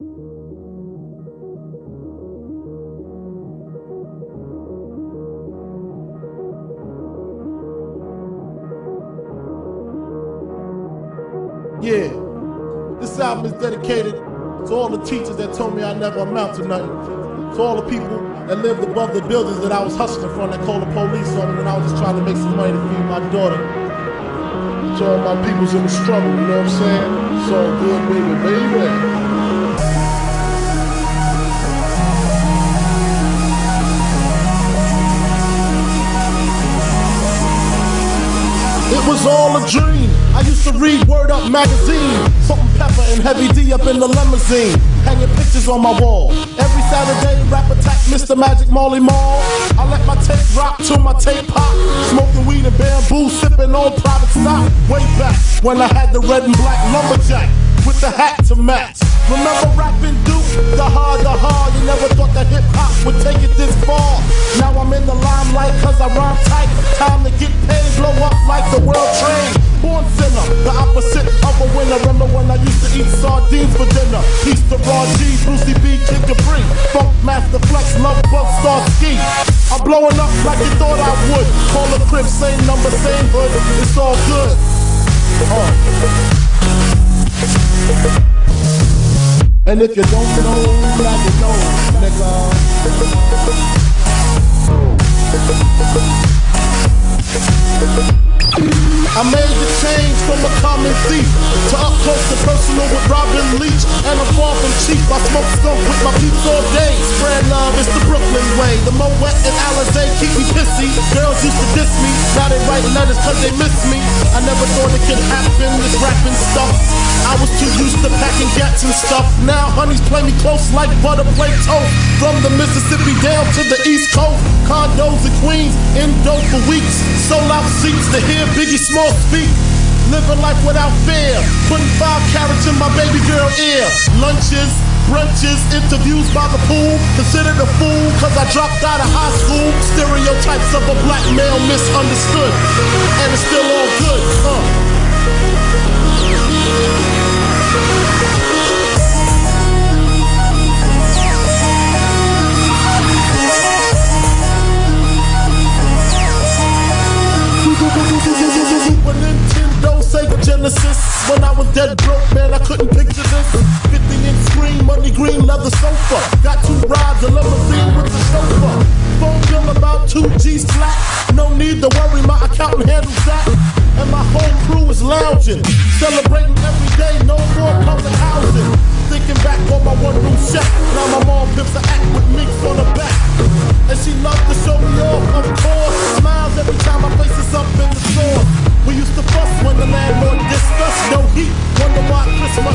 Yeah, this album is dedicated to all the teachers that told me I never amount to nothing. To all the people that lived above the buildings that I was hustling from that called the police on me when I was just trying to make some money to feed my daughter. To all my peoples in the struggle, you know what I'm saying? It's all good, baby. It was all a dream. I used to read Word Up magazine, Salt-N-Pepa and Heavy D up in the limousine, hanging pictures on my wall. Every Saturday, rap attack Mr. Magic Marley Marl. I let my tape rock till my tape pop, smoking weed and bamboo, sipping on private stock. Way back when I had the red and black lumberjack with the hat to match. Remember rapping Duke? The hard. You never thought that hip-hop would take it this far. Now I'm in the limelight cause I rhyme tight. Time to get paid, blow up like the world trade. Born sinner, the opposite of a winner. Remember when I used to eat sardines for dinner? Peace to Raw G, Brucey B, Kid Capri, Funk Master Flex, Love Bug, Star Ski. I'm blowing up like you thought I would. Call a crib, same number, same hood. It's all good. And if you don't know, now you know, nigga. I made the change from a common thief to up close and personal with Robin Leach. And I'm far from cheap, I smoke skunk with my peeps all day. Spread love, it's the Brooklyn way. The Moet and Alizé keep me pissy. Girls used to diss me, now they write letters cause they miss me. I never thought it could happen, this rapping stuff. I was too used to packing gats and stuff. Now honeys play me close like butter play toast. From the Mississippi down to the East Coast, condos in Queens, indo for weeks. Sold out seats to hear Biggie Small speak. Living life without fear, putting 5 carats in my baby girl ear. Lunches, brunches, interviews by the pool. Considered a fool cause I dropped out of high school. Stereotypes of a black male misunderstood, and it's still all good. Super Nintendo, Sega Genesis. When I was dead broke, man, I couldn't picture this. 50-inch screen, money green leather sofa. Got 2 rides, a limousine with the chauffeur. Phone bill about 2 G's flat. No need to worry, my accountant handles that. And my whole crew is lounging, celebrating every day, no more public housing. Thinking back on my one-room shack. Now my mom pimps an act with minks on her back. And she loved to show me off, of course. Smiles every time my face is up in the store. We used to fuss when the landlord dissed us. No heat, wonder why Christmas